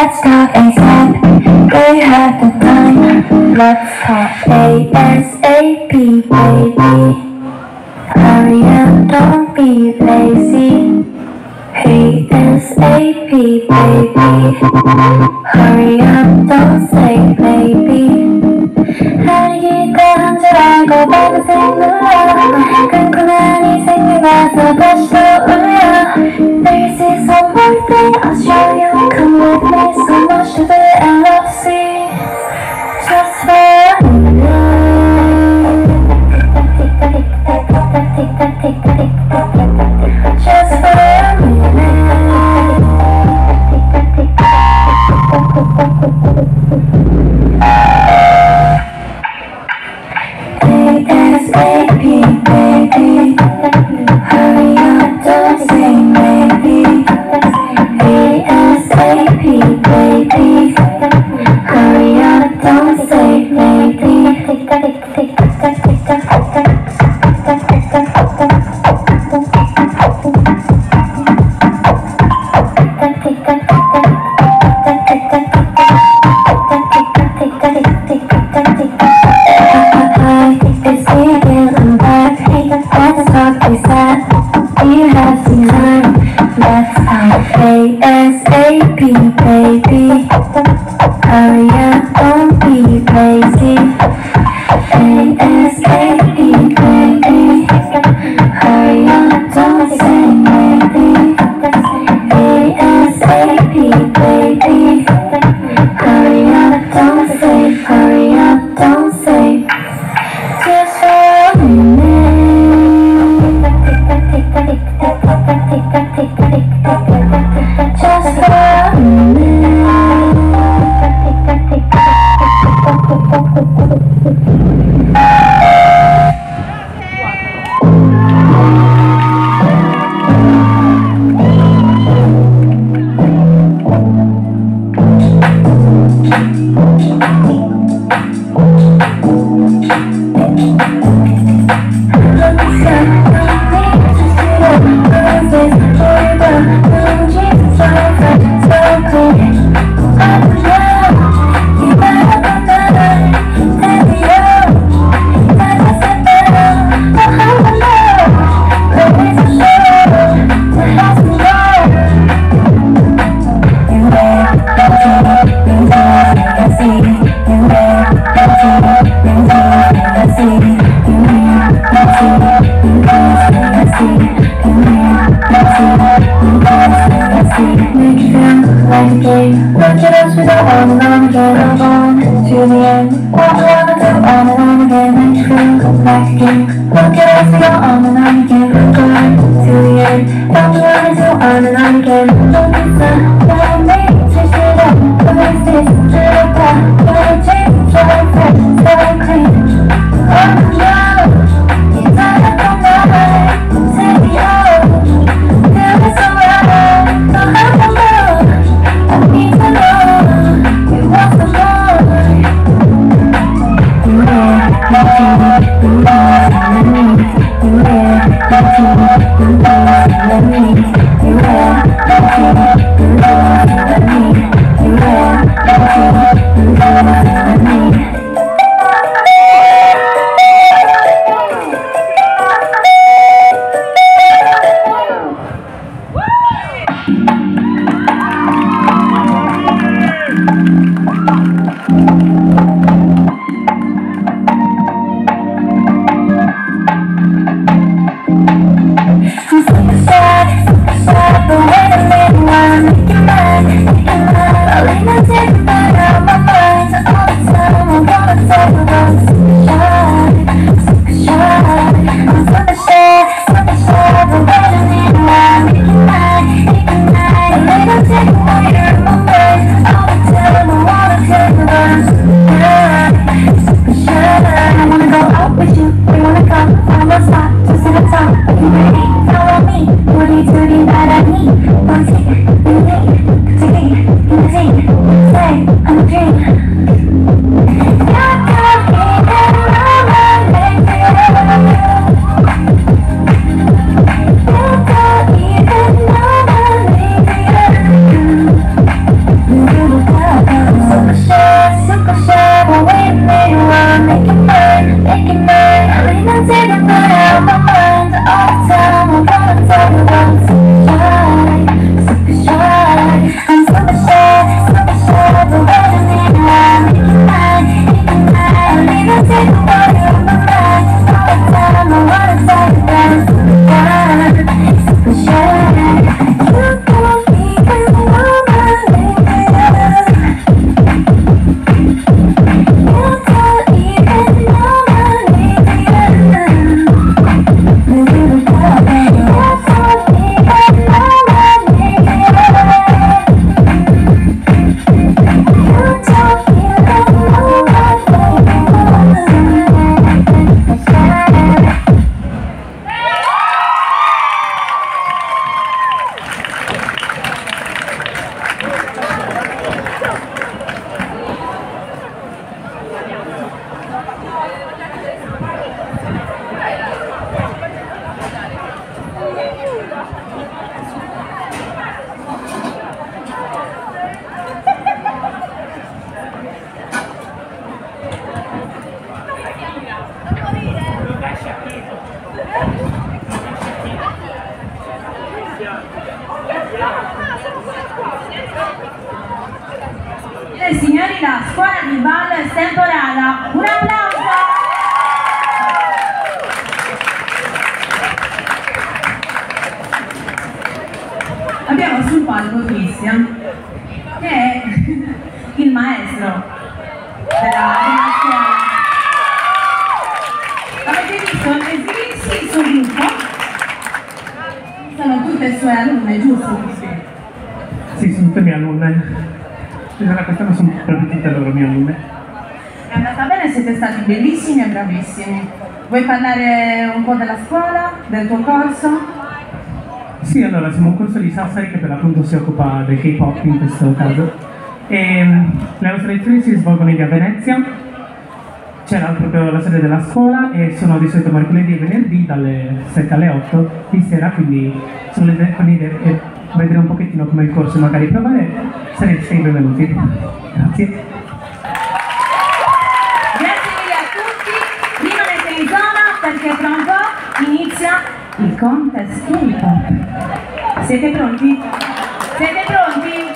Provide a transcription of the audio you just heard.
let's talk ASAP. We have the time. Let's talk ASAP, baby. Hurry up, don't be lazy. ASAP, baby. Hurry up, don't say maybe. 하리기가 한 줄 알고 받은 생각으로 끈끈한 이 생각에서 다시 떠올려. This is one more thing I'll show you. Come with me, so much to do and love to see. Just for a minute. Just for a ASAP, baby. Hurry up, don't say maybe. ASAP, baby. Hurry up, don't say maybe. You have some time. Let's talk ASAP, baby. Hurry up, don't be lazy. ASAP, baby. Hurry up, don't say maybe. ASAP, baby. Hurry up, don't say. Hurry up, don't say. Just for a minute. Just for a Look at us, we go on and on again, on to the end. What we wanna do on and on again, make you feel like a king. Look at us, we go on and on again, go on to the end. What we wanna do on and on again. Look at the what me, switch it up. Look at this, turn it back. Look at the change, try it fresh, start clean. On the road, you gotta come right. Say oh, feel this alright. Don't have to move. I need to know you want some more. You are nothing, you are nothing. You are nothing, you are nothing. You are nothing, you are nothing. You are nothing. Extemporanea. Un applauso! Abbiamo sul palco Cristian, che è il maestro della scuola. Avete visto esibirsi il suo gruppo? Sono tutte sue alunne, giusto? Sì, sono tutte mie alunne. Quest'anno sono proprio tutte loro mie alunne. È andata bene, siete stati bellissimi e bravissimi. Vuoi parlare un po' della scuola, del tuo corso? Sì, allora siamo un corso di Sassari che per l'appunto si occupa del K-pop in questo caso. E le nostre lezioni si svolgono a Venezia. C'era proprio la sede della scuola e sono di solito mercoledì e venerdì dalle 7 alle 8 di sera, quindi se volete venire e vedere un pochettino come il corso e magari provare, sarete sempre benvenuti. Grazie. Grazie mille a tutti, rimanete in zona perché tra un po' inizia il contest K-pop. Siete pronti? Siete pronti?